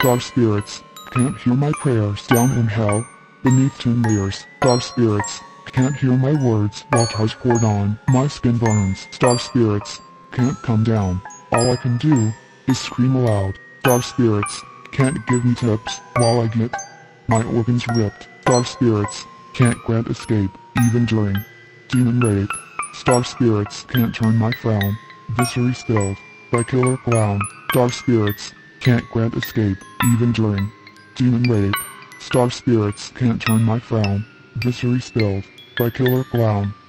Dark spirits can't hear my prayers down in hell, beneath 10 layers. Dark spirits can't hear my words while ties poured on my skin burns. Dark spirits can't come down. All I can do is scream aloud. Dark spirits can't give me tips while I get my organs ripped. Dark spirits can't grant escape even during demon rape. Dark spirits can't turn my frown viscery spilled by killer clown. Dark spirits can't grant escape even during demon rape. Dark spirits can't turn my frown viscery spilled by killer clown.